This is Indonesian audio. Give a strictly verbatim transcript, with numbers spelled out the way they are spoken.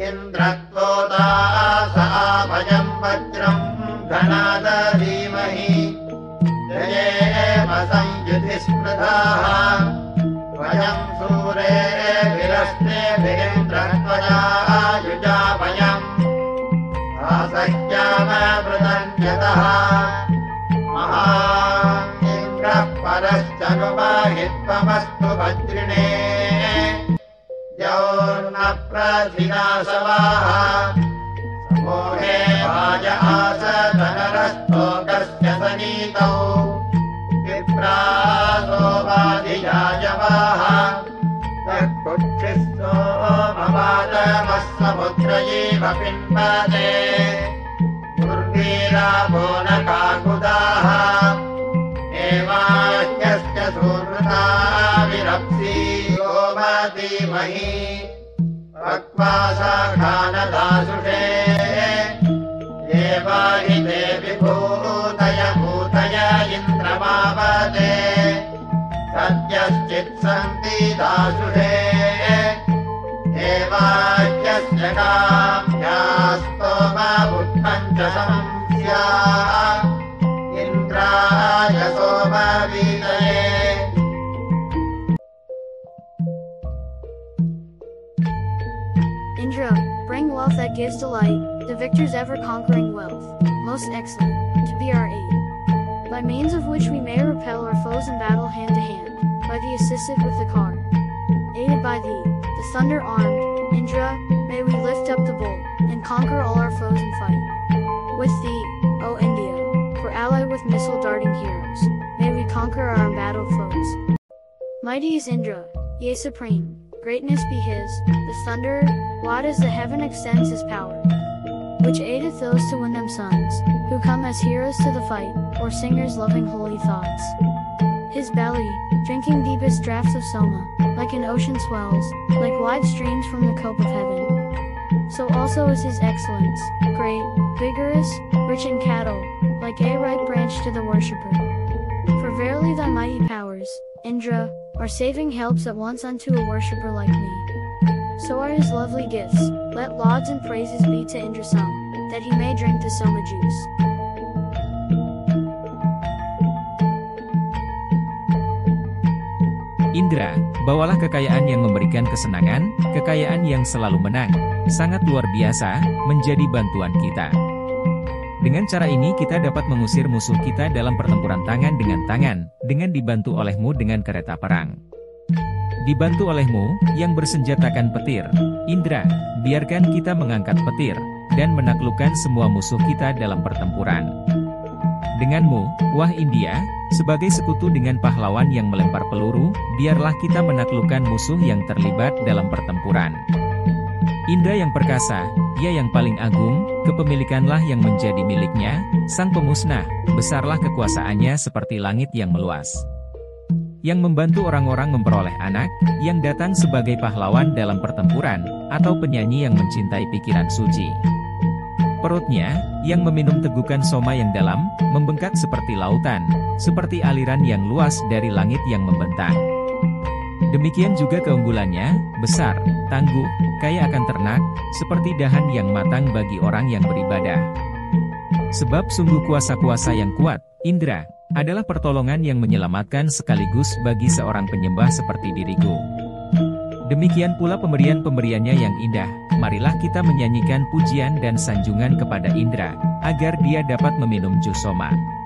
इन्द्रत्वोता साभयं वज्रं धनाद धीमहि जयेम संयुधि स्मृताः वयं सूरेभिरस्तेभिरिन्द्रत्वया युजाभयम् आसह्यामवृतन्यतः महान्द्रः परश्चनुमाहित्वमस्तु वज्रिणे यौर्न प्रथिनासवाः समूहे भाज आसधनरस्तोकस्य सनीतौ विप्रासो बाधियाजवाः तत्कुक्षिस्तो मवादमः समुद्रयैव पिन्वते दुर्वीराभो न काकुदाः एवाह्यस्य सूर्वृता विरप्सी गोमधीमहि पक्वाशाखानदासुषे देवाहि ते विभूतय भूतय इन्द्रमावते सद्यश्चित्सन्ति दासुषे देवाह्यस्य काम्यास्तोमबुद्धं च संस्या इन्द्राय सोमवीतये। Indra, bring wealth that gives delight, the victor's ever-conquering wealth, most excellent, to be our aid, by means of which we may repel our foes in battle hand-to-hand, by thee assisted with the car, aided by thee, the thunder-armed, Indra, may we lift up the bull, and conquer all our foes in fight. With thee, O India, for allied with missile-darting heroes, may we conquer our embattled foes. Mighty is Indra, yea supreme, greatness be his, the thunder, wide as the heaven extends his power, which aideth those to win them sons, who come as heroes to the fight, or singers loving holy thoughts. His belly, drinking deepest draughts of Soma, like an ocean swells, like wide streams from the cope of heaven. So also is his excellence, great, vigorous, rich in cattle, like a ripe branch to the worshipper. For verily thy mighty powers, Indra, are saving helps at once unto a worshipper like me. So are his lovely gifts, let lauds and praises be to Indra sung, that he may drink the Soma juice. Indra, bawalah kekayaan yang memberikan kesenangan, kekayaan yang selalu menang, sangat luar biasa, menjadi bantuan kita. Dengan cara ini kita dapat mengusir musuh kita dalam pertempuran tangan dengan tangan, dengan dibantu olehmu dengan kereta perang. Dibantu olehmu, yang bersenjatakan petir, Indra, biarkan kita mengangkat petir, dan menaklukkan semua musuh kita dalam pertempuran. Denganmu, wah India, sebagai sekutu dengan pahlawan yang melempar peluru, biarlah kita menaklukkan musuh yang terlibat dalam pertempuran. Indra yang perkasa, dia yang paling agung, kepemilikanlah yang menjadi miliknya, sang pemusnah, besarlah kekuasaannya seperti langit yang meluas. Yang membantu orang-orang memperoleh anak, yang datang sebagai pahlawan dalam pertempuran, atau penyanyi yang mencintai pikiran suci. Perutnya, yang meminum tegukan Soma yang dalam, membengkak seperti lautan, seperti aliran yang luas dari langit yang membentang. Demikian juga keunggulannya, besar, tangguh, kaya akan ternak, seperti dahan yang matang bagi orang yang beribadah. Sebab sungguh kuasa-kuasa yang kuat, Indra, adalah pertolongan yang menyelamatkan sekaligus bagi seorang penyembah seperti diriku. Demikian pula pemberian-pemberiannya yang indah, marilah kita menyanyikan pujian dan sanjungan kepada Indra, agar dia dapat meminum jus Soma.